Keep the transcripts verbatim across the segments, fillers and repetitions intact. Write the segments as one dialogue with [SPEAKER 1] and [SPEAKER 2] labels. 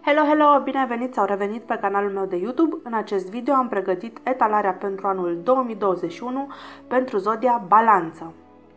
[SPEAKER 1] Hello, hello! Bine ai venit sau revenit pe canalul meu de YouTube. În acest video am pregătit etalarea pentru anul două mii douăzeci și unu pentru zodia Balanță.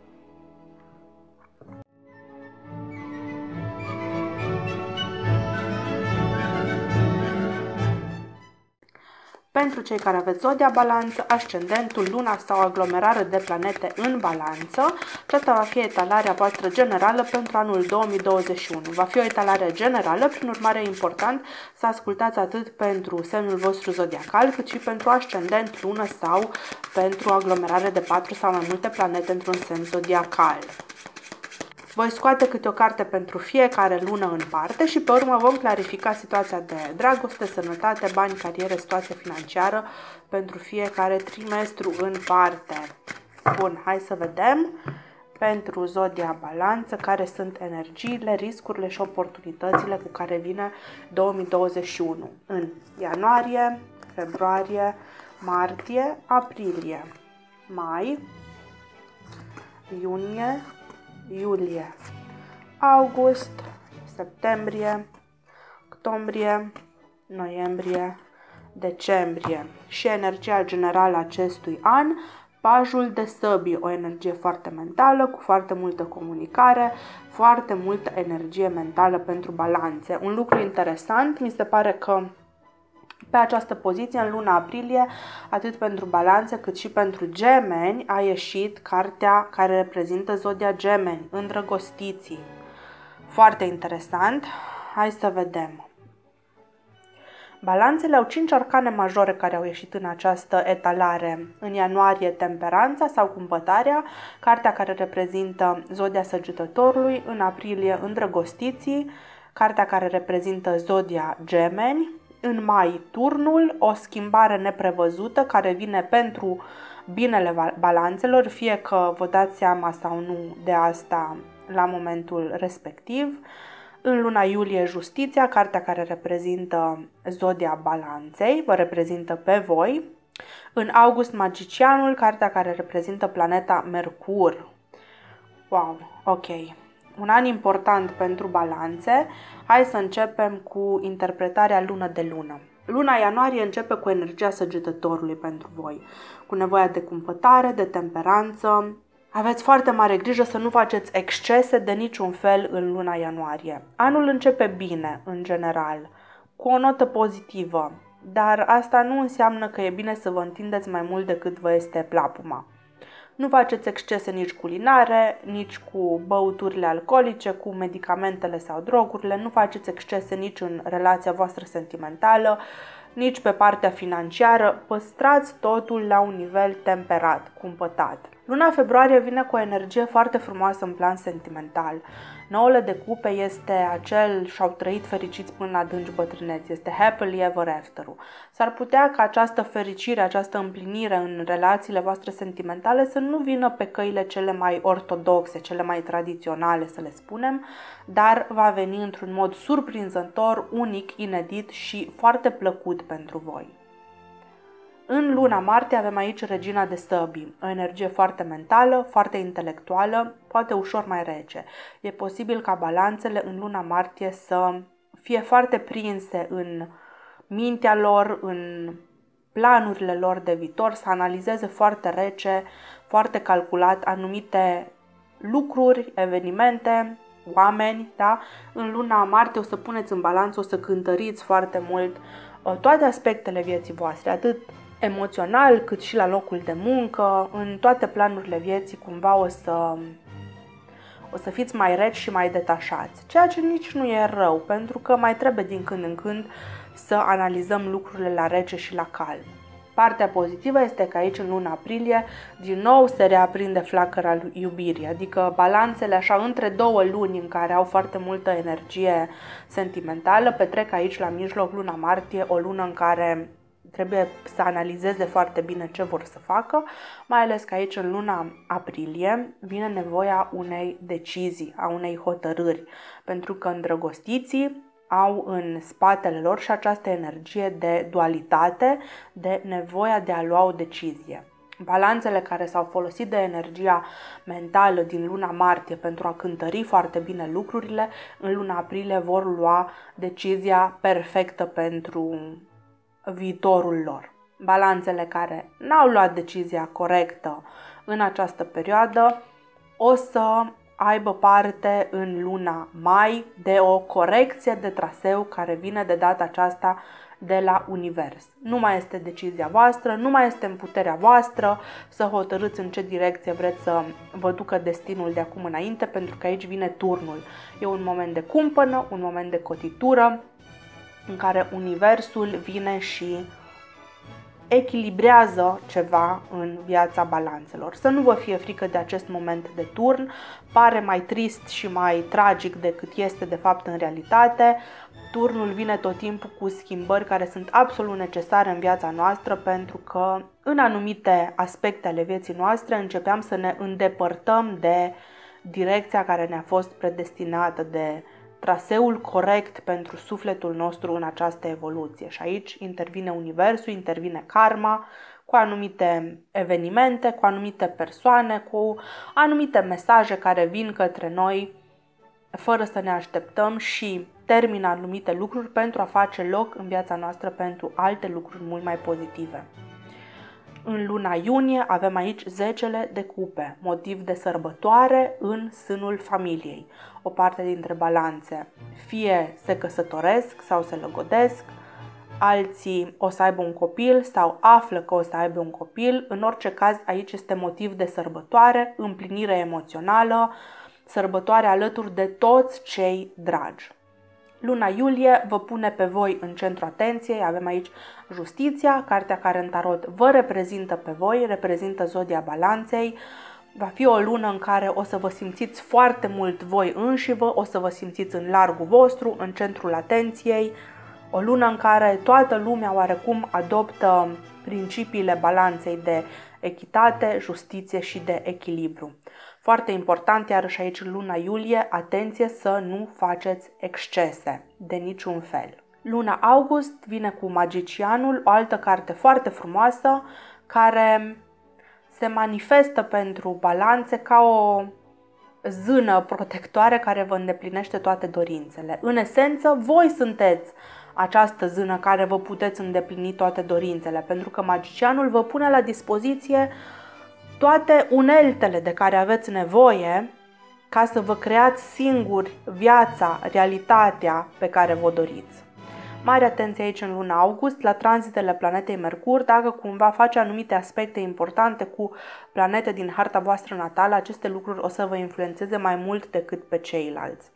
[SPEAKER 1] Pentru cei care aveți zodia Balanță, ascendentul, luna sau aglomerare de planete în Balanță, aceasta va fi etalarea voastră generală pentru anul două mii douăzeci și unu. Va fi o etalare generală, prin urmare e important să ascultați atât pentru semnul vostru zodiacal, cât și pentru ascendent, lună sau pentru aglomerare de patru sau mai multe planete într-un semn zodiacal. Voi scoate câte o carte pentru fiecare lună în parte și pe urmă vom clarifica situația de dragoste, sănătate, bani, carieră, situație financiară pentru fiecare trimestru în parte. Bun, hai să vedem pentru zodia Balanță care sunt energiile, riscurile și oportunitățile cu care vine două mii douăzeci și unu în ianuarie, februarie, martie, aprilie, mai, iunie, iulie, august, septembrie, octombrie, noiembrie, decembrie. Și energia generală acestui an, pajul de săbii, o energie foarte mentală, cu foarte multă comunicare, foarte multă energie mentală pentru balanțe. Un lucru interesant, mi se pare că pe această poziție, în luna aprilie, atât pentru Balanțe cât și pentru Gemeni, a ieșit cartea care reprezintă zodia Gemeni, îndrăgostiții. Foarte interesant. Hai să vedem. Balanțele au cinci arcane majore care au ieșit în această etalare. În ianuarie, Temperanța sau Cumpătarea, cartea care reprezintă zodia Săgetătorului. În aprilie, Îndrăgostiții, cartea care reprezintă zodia Gemeni. În mai, Turnul, o schimbare neprevăzută care vine pentru binele balanțelor, fie că vă dați seama sau nu de asta la momentul respectiv. În luna iulie, Justiția, cartea care reprezintă zodia Balanței, vă reprezintă pe voi. În august, Magicianul, cartea care reprezintă planeta Mercur. Wow, ok. Un an important pentru Balanțe. Hai să începem cu interpretarea lună de lună. Luna ianuarie începe cu energia Săgetătorului pentru voi, cu nevoia de cumpătare, de temperanță. Aveți foarte mare grijă să nu faceți excese de niciun fel în luna ianuarie. Anul începe bine, în general, cu o notă pozitivă, dar asta nu înseamnă că e bine să vă întindeți mai mult decât vă este plapuma. Nu faceți excese nici culinare, nici cu băuturile alcoolice, cu medicamentele sau drogurile, nu faceți excese nici în relația voastră sentimentală, nici pe partea financiară, păstrați totul la un nivel temperat, cumpătat. Luna februarie vine cu o energie foarte frumoasă în plan sentimental. Noul de cupe este acel și-au trăit fericiți până la adânci bătrâneți, este happily ever after-ul. S-ar putea ca această fericire, această împlinire în relațiile voastre sentimentale să nu vină pe căile cele mai ortodoxe, cele mai tradiționale, să le spunem, dar va veni într-un mod surprinzător, unic, inedit și foarte plăcut pentru voi. În luna martie avem aici Regina de Săbii, o energie foarte mentală, foarte intelectuală, poate ușor mai rece. E posibil ca balanțele în luna martie să fie foarte prinse în mintea lor, în planurile lor de viitor, să analizeze foarte rece, foarte calculat anumite lucruri, evenimente, oameni, da? În luna martie o să puneți în balanță, o să cântăriți foarte mult toate aspectele vieții voastre, atât emoțional, cât și la locul de muncă, în toate planurile vieții cumva o să, o să fiți mai reci și mai detașați, ceea ce nici nu e rău, pentru că mai trebuie din când în când să analizăm lucrurile la rece și la calm. Partea pozitivă este că aici în luna aprilie din nou se reaprinde flacăra iubirii, adică balanțele așa între două luni în care au foarte multă energie sentimentală, petrec aici la mijloc luna martie, o lună în care trebuie să analizeze foarte bine ce vor să facă, mai ales că aici în luna aprilie vine nevoia unei decizii, a unei hotărâri, pentru că îndrăgostiții au în spatele lor și această energie de dualitate, de nevoia de a lua o decizie. Balanțele care s-au folosit de energia mentală din luna martie pentru a cântări foarte bine lucrurile, în luna aprilie vor lua decizia perfectă pentru viitorul lor. Balanțele care n-au luat decizia corectă în această perioadă o să aibă parte în luna mai de o corecție de traseu care vine de data aceasta de la univers. Nu mai este decizia voastră, nu mai este în puterea voastră să hotărâți în ce direcție vreți să vă ducă destinul de acum înainte, pentru că aici vine turnul. E un moment de cumpănă, un moment de cotitură în care universul vine și echilibrează ceva în viața balanțelor. Să nu vă fie frică de acest moment de turn, pare mai trist și mai tragic decât este de fapt în realitate. Turnul vine tot timpul cu schimbări care sunt absolut necesare în viața noastră, pentru că în anumite aspecte ale vieții noastre începeam să ne îndepărtăm de direcția care ne-a fost predestinată, de traseul corect pentru sufletul nostru în această evoluție. Și aici intervine universul, intervine karma, cu anumite evenimente, cu anumite persoane, cu anumite mesaje care vin către noi fără să ne așteptăm și termină anumite lucruri pentru a face loc în viața noastră pentru alte lucruri mult mai pozitive. În luna iunie avem aici zecele de cupe, motiv de sărbătoare în sânul familiei. O parte dintre balanțe fie se căsătoresc sau se lăgodesc, alții o să aibă un copil sau află că o să aibă un copil. În orice caz, aici este motiv de sărbătoare, împlinire emoțională, sărbătoare alături de toți cei dragi. Luna iulie vă pune pe voi în centru atenției, avem aici Justiția, cartea care în tarot vă reprezintă pe voi, reprezintă zodia balanței. Va fi o lună în care o să vă simțiți foarte mult voi înșivă, o să vă simțiți în largul vostru, în centrul atenției, o lună în care toată lumea oarecum adoptă principiile balanței de echitate, justiție și de echilibru. Foarte important, iarăși aici în luna iulie, atenție să nu faceți excese de niciun fel. Luna august vine cu Magicianul, o altă carte foarte frumoasă care se manifestă pentru balanțe ca o zână protectoare care vă îndeplinește toate dorințele. În esență, voi sunteți această zână care vă puteți îndeplini toate dorințele, pentru că Magicianul vă pune la dispoziție toate uneltele de care aveți nevoie ca să vă creați singuri viața, realitatea pe care vă doriți. Mare atenție aici în luna august la tranzitele planetei Mercur. Dacă cumva face anumite aspecte importante cu planete din harta voastră natală, aceste lucruri o să vă influențeze mai mult decât pe ceilalți.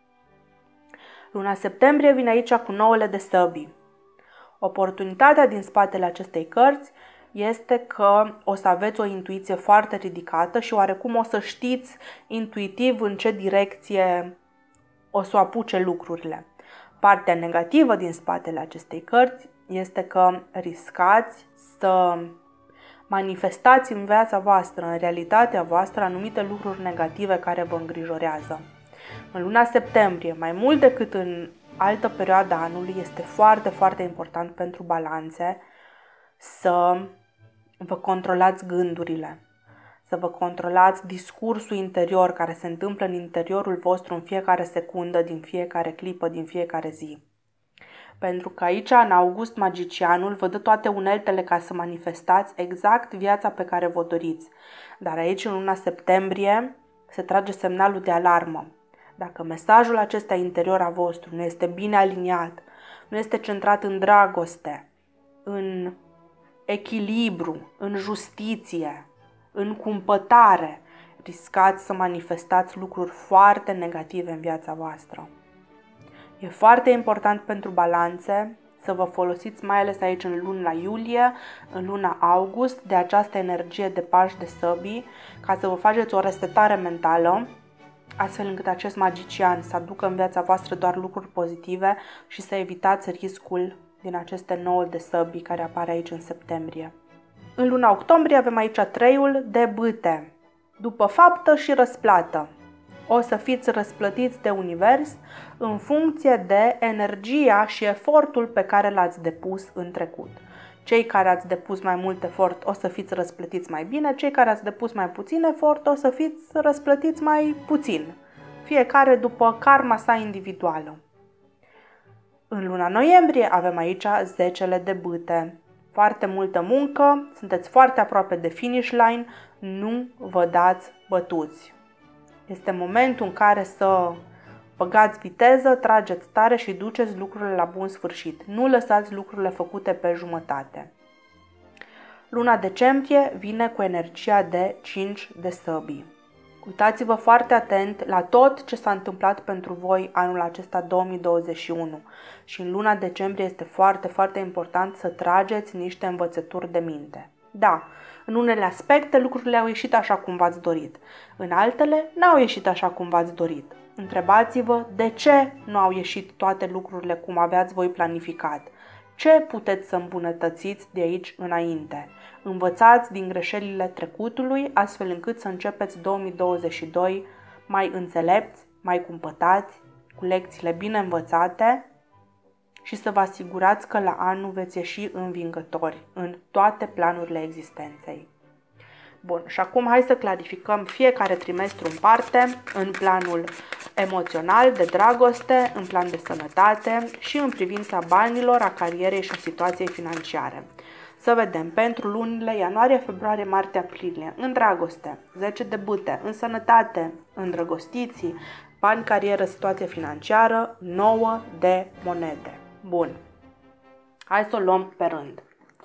[SPEAKER 1] Luna septembrie vine aici cu nouăle de săbii. Oportunitatea din spatele acestei cărți este că o să aveți o intuiție foarte ridicată și oarecum o să știți intuitiv în ce direcție o să apuce lucrurile. Partea negativă din spatele acestei cărți este că riscați să manifestați în viața voastră, în realitatea voastră, anumite lucruri negative care vă îngrijorează. În luna septembrie, mai mult decât în altă perioadă a anului, este foarte, foarte important pentru balanțe să vă controlați gândurile, să vă controlați discursul interior care se întâmplă în interiorul vostru în fiecare secundă, din fiecare clipă, din fiecare zi. Pentru că aici, în august, Magicianul vă dă toate uneltele ca să manifestați exact viața pe care vă doriți. Dar aici, în luna septembrie, se trage semnalul de alarmă. Dacă mesajul acesta interior a vostru nu este bine aliniat, nu este centrat în dragoste, în echilibru, în justiție, în cumpătare, riscați să manifestați lucruri foarte negative în viața voastră. E foarte important pentru balanțe să vă folosiți, mai ales aici în luna iulie, în luna august, de această energie de pași de săbii, ca să vă faceți o resetare mentală, astfel încât acest magician să aducă în viața voastră doar lucruri pozitive și să evitați riscul din aceste nouă de săbii care apare aici în septembrie. În luna octombrie avem aici treiul de bâte, după faptă și răsplată. O să fiți răsplătiți de univers în funcție de energia și efortul pe care l-ați depus în trecut. Cei care ați depus mai mult efort o să fiți răsplătiți mai bine, cei care ați depus mai puțin efort o să fiți răsplătiți mai puțin. Fiecare după karma sa individuală. În luna noiembrie avem aici zecele de bâte. Foarte multă muncă, sunteți foarte aproape de finish line, nu vă dați bătuți. Este momentul în care să băgați viteză, trageți tare și duceți lucrurile la bun sfârșit. Nu lăsați lucrurile făcute pe jumătate. Luna decembrie vine cu energia de cinci de săbii. Uitați-vă foarte atent la tot ce s-a întâmplat pentru voi anul acesta două mii douăzeci și unu și în luna decembrie este foarte, foarte important să trageți niște învățături de minte. Da, în unele aspecte lucrurile au ieșit așa cum v-ați dorit, în altele n-au ieșit așa cum v-ați dorit. Întrebați-vă de ce nu au ieșit toate lucrurile cum aveați voi planificat. Ce puteți să îmbunătățiți de aici înainte? Învățați din greșelile trecutului, astfel încât să începeți două mii douăzeci și doi mai înțelepți, mai cumpătați, cu lecțiile bine învățate și să vă asigurați că la anul veți ieși învingători în toate planurile existenței. Bun, și acum hai să clarificăm fiecare trimestru în parte, în planul emoțional, de dragoste, în plan de sănătate și în privința banilor, a carierei și a situației financiare. Să vedem, pentru lunile ianuarie, februarie, martie, aprilie, în dragoste, zece de bâte, în sănătate, îndrăgostiții, bani, carieră, situație financiară, nouă de monede. Bun, hai să o luăm pe rând.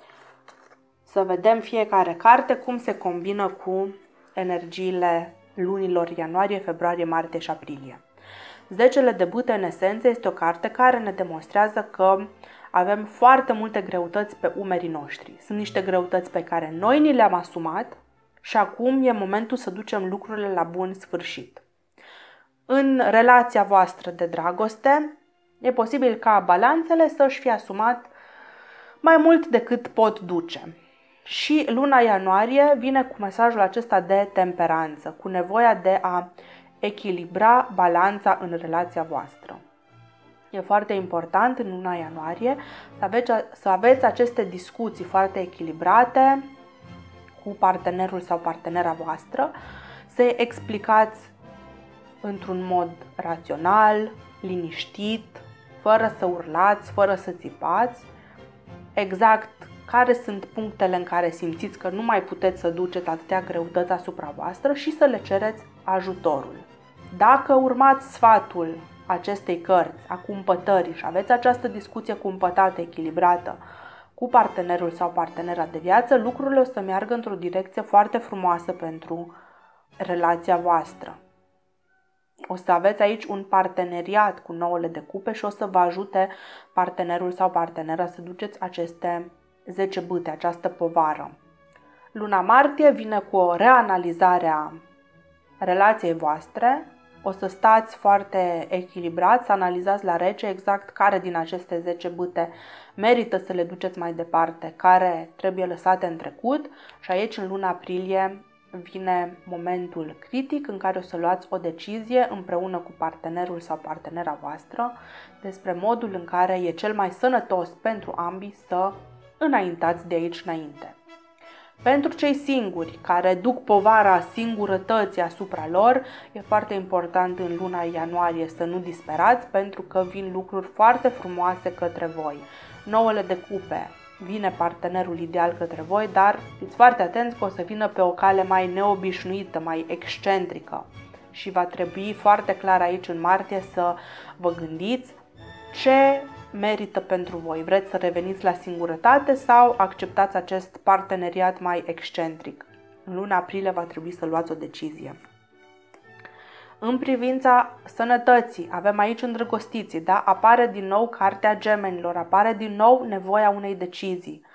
[SPEAKER 1] Să vedem fiecare carte cum se combină cu energiile lunilor ianuarie, februarie, martie și aprilie. Zecele de bâte, în esență, este o carte care ne demonstrează că avem foarte multe greutăți pe umerii noștri. Sunt niște greutăți pe care noi ni le-am asumat și acum e momentul să ducem lucrurile la bun sfârșit. În relația voastră de dragoste, e posibil ca balanțele să-și fie asumat mai mult decât pot duce. Și luna ianuarie vine cu mesajul acesta de temperanță, cu nevoia de a echilibra balanța în relația voastră. E foarte important în luna ianuarie să aveți, să aveți aceste discuții foarte echilibrate cu partenerul sau partenera voastră, să-i explicați într-un mod rațional, liniștit, fără să urlați, fără să țipați, exact care sunt punctele în care simțiți că nu mai puteți să duceți atâtea greutăți asupra voastră și să le cereți ajutorul. Dacă urmați sfatul acestei cărți, a cumpătării, și aveți această discuție cumpătată, echilibrată cu partenerul sau partenera de viață, lucrurile o să meargă într-o direcție foarte frumoasă pentru relația voastră. O să aveți aici un parteneriat cu nouăle de cupe și o să vă ajute partenerul sau partenera să duceți aceste zece bâte, această povară. Luna martie vine cu o reanalizare a relației voastre. O să stați foarte echilibrați, să analizați la rece exact care din aceste zece bâte merită să le duceți mai departe, care trebuie lăsate în trecut și aici în luna aprilie vine momentul critic în care o să luați o decizie împreună cu partenerul sau partenera voastră despre modul în care e cel mai sănătos pentru ambii să înaintați de aici înainte. Pentru cei singuri care duc povara singurătății asupra lor, e foarte important în luna ianuarie să nu disperați pentru că vin lucruri foarte frumoase către voi. Nouăle de cupe, vine partenerul ideal către voi, dar fiți foarte atenți că o să vină pe o cale mai neobișnuită, mai excentrică și va trebui foarte clar aici în martie să vă gândiți ce merită pentru voi. Vreți să reveniți la singurătate sau acceptați acest parteneriat mai excentric? În luna aprilie va trebui să luați o decizie. În privința sănătății, avem aici îndrăgostiții, da? Apare din nou cartea gemenilor, apare din nou nevoia unei decizii.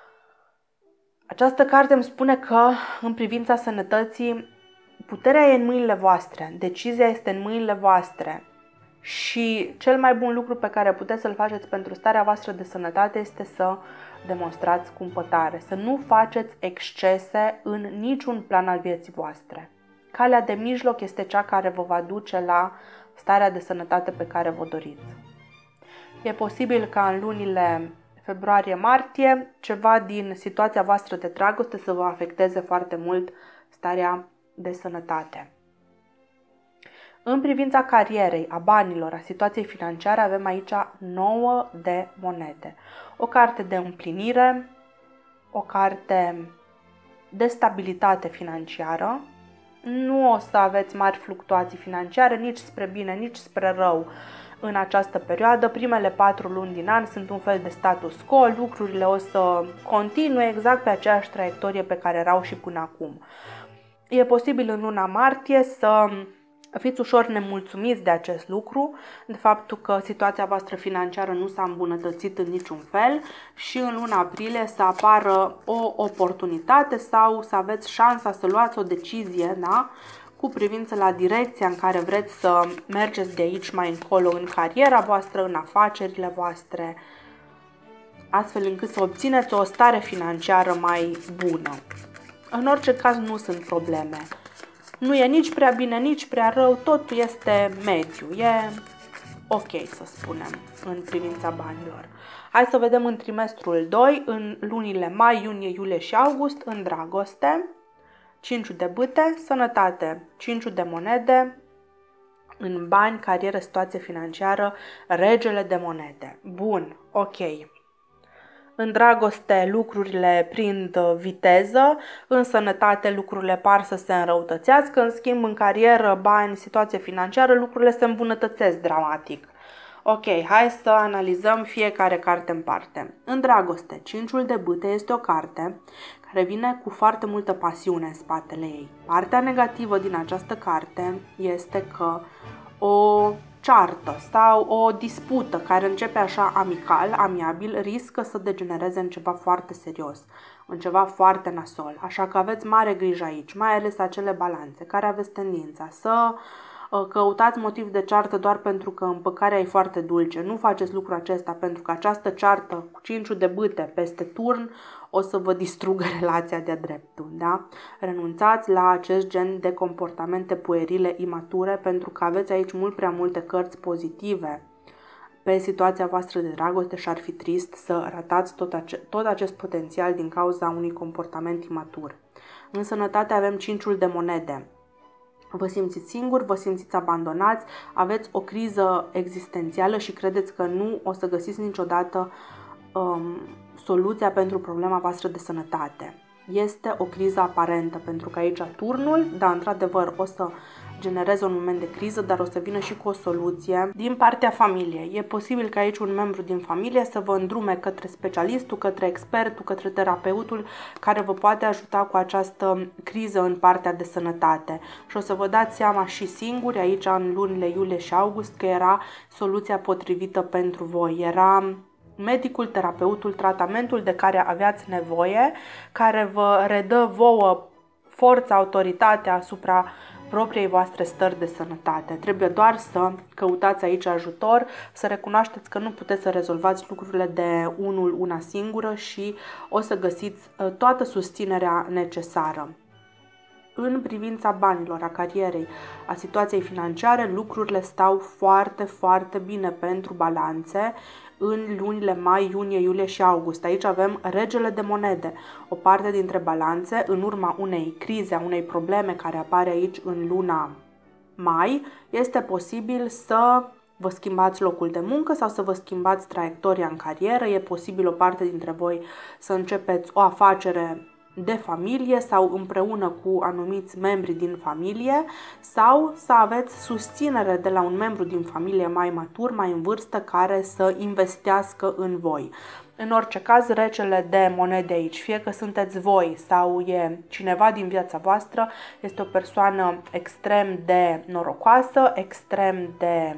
[SPEAKER 1] Această carte îmi spune că în privința sănătății puterea e în mâinile voastre, decizia este în mâinile voastre. Și cel mai bun lucru pe care puteți să-l faceți pentru starea voastră de sănătate este să demonstrați cumpătare, să nu faceți excese în niciun plan al vieții voastre. Calea de mijloc este cea care vă va duce la starea de sănătate pe care vă doriți. E posibil ca în lunile februarie-martie, ceva din situația voastră de dragoste să vă afecteze foarte mult starea de sănătate. În privința carierei, a banilor, a situației financiare, avem aici nouă de monede. O carte de împlinire, o carte de stabilitate financiară. Nu o să aveți mari fluctuații financiare, nici spre bine, nici spre rău în această perioadă. Primele patru luni din an sunt un fel de status quo, lucrurile o să continue exact pe aceeași traiectorie pe care erau și până acum. E posibil în luna martie să fiți ușor nemulțumiți de acest lucru, de faptul că situația voastră financiară nu s-a îmbunătățit în niciun fel și în luna aprilie să apară o oportunitate sau să aveți șansa să luați o decizie, da? Cu privință la direcția în care vreți să mergeți de aici mai încolo în cariera voastră, în afacerile voastre, astfel încât să obțineți o stare financiară mai bună. În orice caz nu sunt probleme. Nu e nici prea bine, nici prea rău, totul este mediu, e ok să spunem în privința banilor. Hai să vedem în trimestrul doi, în lunile mai, iunie, iulie și august, în dragoste, cinciul de bâte, sănătate, cinciul de monede, în bani, carieră, situație financiară, regele de monede. Bun, ok. În dragoste lucrurile prind viteză, în sănătate lucrurile par să se înrăutățească, în schimb în carieră, bani, situație financiară, lucrurile se îmbunătățesc dramatic. Ok, hai să analizăm fiecare carte în parte. În dragoste, cinciul de bâte este o carte care vine cu foarte multă pasiune în spatele ei. Partea negativă din această carte este că o ceartă sau o dispută care începe așa amical, amiabil, riscă să degenereze în ceva foarte serios, în ceva foarte nasol. Așa că aveți mare grijă aici, mai ales acele balanțe care aveți tendința să căutați motiv de ceartă doar pentru că împăcarea e foarte dulce. Nu faceți lucrul acesta pentru că această ceartă cu cinciul de bâte peste turn o să vă distrugă relația de-a dreptul, da? Renunțați la acest gen de comportamente puerile, imature, pentru că aveți aici mult prea multe cărți pozitive pe situația voastră de dragoste și ar fi trist să ratați tot, ace- tot acest potențial din cauza unui comportament imatur. În sănătate avem cinciul de monede. Vă simțiți singuri, vă simțiți abandonați, aveți o criză existențială și credeți că nu o să găsiți niciodată um, soluția pentru problema voastră de sănătate. Este o criză aparentă, pentru că aici turnul, da, într-adevăr, o să genereze un moment de criză, dar o să vină și cu o soluție din partea familiei. E posibil că aici un membru din familie să vă îndrume către specialistul, către expertul, către terapeutul care vă poate ajuta cu această criză în partea de sănătate. Și o să vă dați seama și singuri aici în lunile iulie și august că era soluția potrivită pentru voi. Era medicul, terapeutul, tratamentul de care aveați nevoie, care vă redă vouă forța, autoritatea asupra propriei voastre stări de sănătate. Trebuie doar să căutați aici ajutor, să recunoașteți că nu puteți să rezolvați lucrurile de unul una singură și o să găsiți toată susținerea necesară. În privința banilor, a carierei, a situației financiare, lucrurile stau foarte, foarte bine pentru balanțe în lunile mai, iunie, iulie și august. Aici avem regele de monede. O parte dintre balanțe, în urma unei crize, a unei probleme care apare aici în luna mai, este posibil să vă schimbați locul de muncă sau să vă schimbați traiectoria în carieră. E posibil o parte dintre voi să începeți o afacere de familie sau împreună cu anumiți membri din familie sau să aveți susținere de la un membru din familie mai matur, mai în vârstă, care să investească în voi. În orice caz, regele de monede aici, fie că sunteți voi sau e cineva din viața voastră, este o persoană extrem de norocoasă, extrem de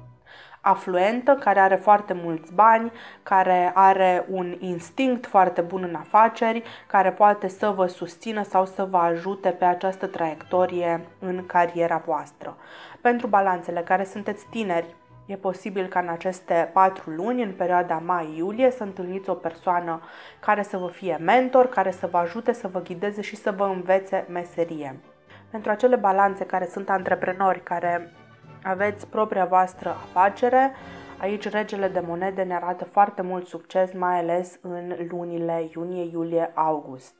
[SPEAKER 1] afluentă, care are foarte mulți bani, care are un instinct foarte bun în afaceri, care poate să vă susțină sau să vă ajute pe această traiectorie în cariera voastră. Pentru balanțele care sunteți tineri, e posibil ca în aceste patru luni, în perioada mai-iulie, să întâlniți o persoană care să vă fie mentor, care să vă ajute, să vă ghideze și să vă învețe meserie. Pentru acele balanțe care sunt antreprenori, care aveți propria voastră afacere, Aici regele de monede ne arată foarte mult succes, mai ales în lunile iunie, iulie, august.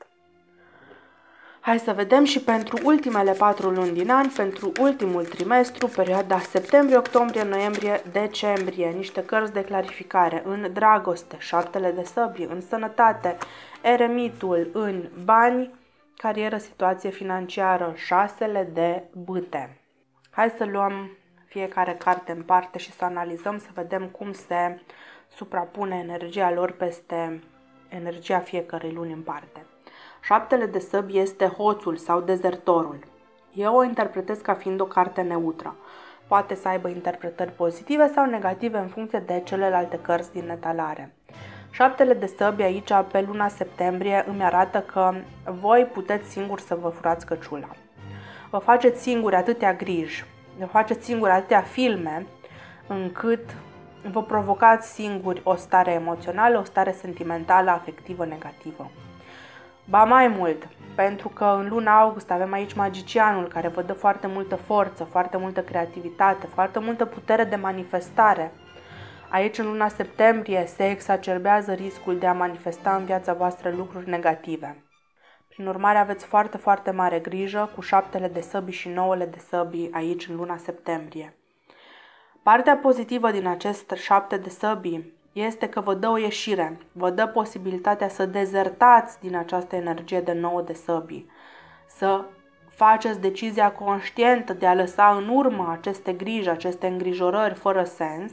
[SPEAKER 1] Hai să vedem și pentru ultimele patru luni din an, pentru ultimul trimestru, perioada septembrie, octombrie, noiembrie, decembrie, niște cărți de clarificare în dragoste, șaptele de săbii, în sănătate, eremitul, în bani, carieră, situație financiară, șasele de bâte. Hai să luăm fiecare carte în parte și să analizăm, să vedem cum se suprapune energia lor peste energia fiecărei luni în parte. Șaptele de săbi este hoțul sau dezertorul. Eu o interpretez ca fiind o carte neutră. Poate să aibă interpretări pozitive sau negative în funcție de celelalte cărți din etalare. Șaptele de săbi aici pe luna septembrie îmi arată că voi puteți singuri să vă furați căciula. Vă faceți singuri atâtea griji, vă faceți singuri atâtea filme, încât vă provocați singuri o stare emoțională, o stare sentimentală, afectivă, negativă. Ba mai mult, pentru că în luna august avem aici magicianul care vă dă foarte multă forță, foarte multă creativitate, foarte multă putere de manifestare. Aici în luna septembrie se exacerbează riscul de a manifesta în viața voastră lucruri negative. Prin urmare aveți foarte, foarte mare grijă cu șaptele de săbi și nouăle de săbi aici în luna septembrie. Partea pozitivă din acest șapte de săbi este că vă dă o ieșire, vă dă posibilitatea să dezertați din această energie de nouă de săbii, să faceți decizia conștientă de a lăsa în urmă aceste griji, aceste îngrijorări fără sens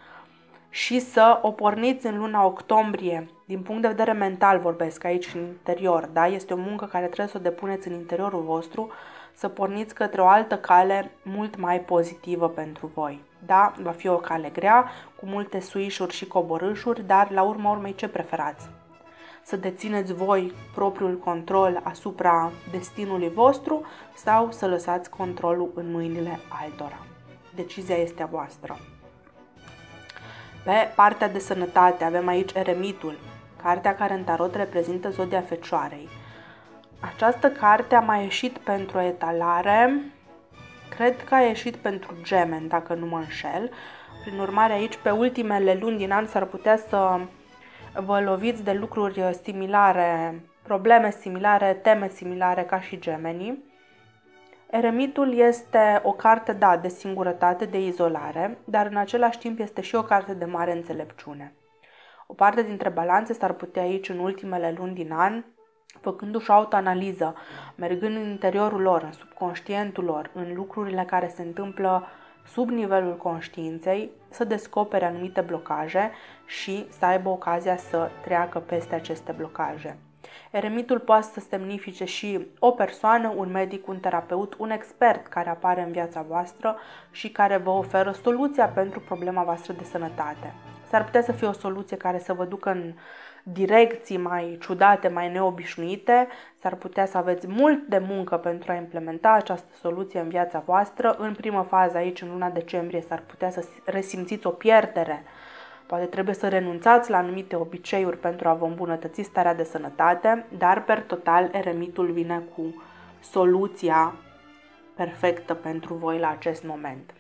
[SPEAKER 1] și să o porniți în luna octombrie, din punct de vedere mental vorbesc aici în interior, da? Este o muncă care trebuie să o depuneți în interiorul vostru, să porniți către o altă cale mult mai pozitivă pentru voi. Da, va fi o cale grea, cu multe suișuri și coborâșuri, dar la urma urmei ce preferați? Să dețineți voi propriul control asupra destinului vostru sau să lăsați controlul în mâinile altora? Decizia este a voastră. Pe partea de sănătate avem aici eremitul, cartea care în tarot reprezintă zodia Fecioarei. Această carte a mai ieșit pentru etalare, cred că a ieșit pentru Gemeni, dacă nu mă înșel. Prin urmare, aici, pe ultimele luni din an, s-ar putea să vă loviți de lucruri similare, probleme similare, teme similare ca și Gemenii. Eremitul este o carte, da, de singurătate, de izolare, dar în același timp este și o carte de mare înțelepciune. O parte dintre balanțe s-ar putea aici, în ultimele luni din an, făcându-și o autoanaliză, mergând în interiorul lor, în subconștientul lor, în lucrurile care se întâmplă sub nivelul conștiinței, să descopere anumite blocaje și să aibă ocazia să treacă peste aceste blocaje. Eremitul poate să semnifice și o persoană, un medic, un terapeut, un expert care apare în viața voastră și care vă oferă soluția pentru problema voastră de sănătate. S-ar putea să fie o soluție care să vă ducă în direcții mai ciudate, mai neobișnuite, s-ar putea să aveți mult de muncă pentru a implementa această soluție în viața voastră. În primă fază, aici, în luna decembrie, s-ar putea să resimțiți o pierdere. Poate trebuie să renunțați la anumite obiceiuri pentru a vă îmbunătăți starea de sănătate, dar, per total, eremitul vine cu soluția perfectă pentru voi la acest moment.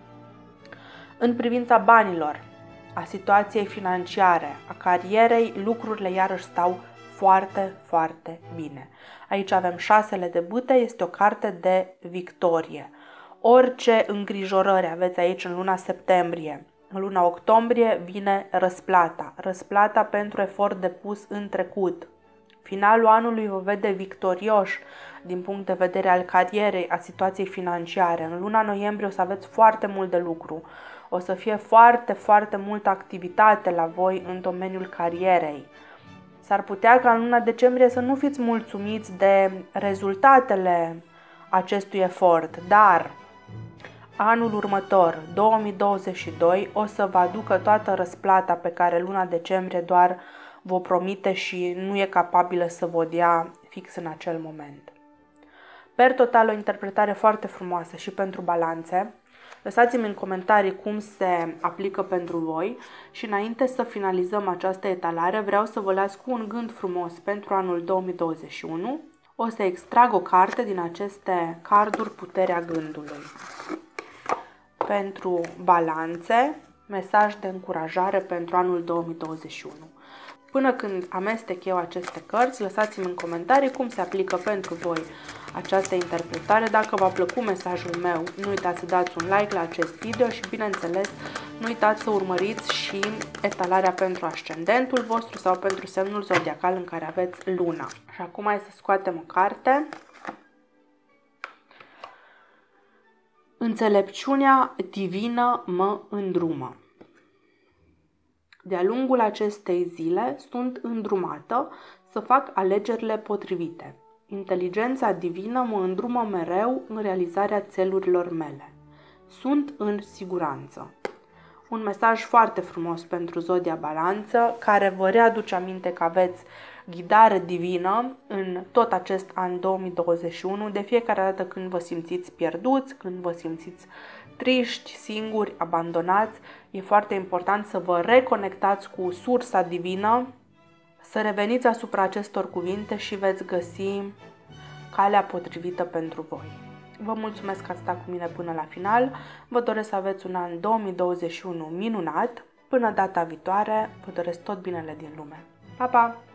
[SPEAKER 1] În privința banilor, a situației financiare, a carierei, lucrurile iarăși stau foarte, foarte bine. Aici avem șasele de bâte, este o carte de victorie. Orice îngrijorări aveți aici în luna septembrie, în luna octombrie vine răsplata. Răsplata pentru efort depus în trecut. Finalul anului vă vede victorioși din punct de vedere al carierei, a situației financiare. În luna noiembrie o să aveți foarte mult de lucru. O să fie foarte, foarte multă activitate la voi în domeniul carierei. S-ar putea ca în luna decembrie să nu fiți mulțumiți de rezultatele acestui efort, dar anul următor, două mii douăzeci și doi, o să vă aducă toată răsplata pe care luna decembrie doar vă promite și nu e capabilă să vă dea fix în acel moment. Per total, o interpretare foarte frumoasă și pentru balanțe. Lăsați-mi în comentarii cum se aplică pentru voi și înainte să finalizăm această etalare, vreau să vă las cu un gând frumos pentru anul două mii douăzeci și unu. O să extrag o carte din aceste carduri Puterea Gândului. Pentru balanțe, mesaj de încurajare pentru anul două mii douăzeci și unu. Până când amestec eu aceste cărți, lăsați-mi în comentarii cum se aplică pentru voi această interpretare. Dacă v-a plăcut mesajul meu, nu uitați să dați un like la acest video și, bineînțeles, nu uitați să urmăriți și etalarea pentru ascendentul vostru sau pentru semnul zodiacal în care aveți luna. Și acum hai să scoatem o carte. Înțelepciunea divină mă îndrumă. De-a lungul acestei zile sunt îndrumată să fac alegerile potrivite. Inteligența divină mă îndrumă mereu în realizarea țelurilor mele. Sunt în siguranță. Un mesaj foarte frumos pentru Zodia Balanță, care vă readuce aminte că aveți ghidare divină în tot acest an două mii douăzeci și unu, de fiecare dată când vă simțiți pierduți, când vă simțiți triști, singuri, abandonați. E foarte important să vă reconectați cu sursa divină, să reveniți asupra acestor cuvinte și veți găsi calea potrivită pentru voi. Vă mulțumesc că ați stat cu mine până la final. Vă doresc să aveți un an două mii douăzeci și unu minunat. Până data viitoare, vă doresc tot binele din lume. Pa, pa!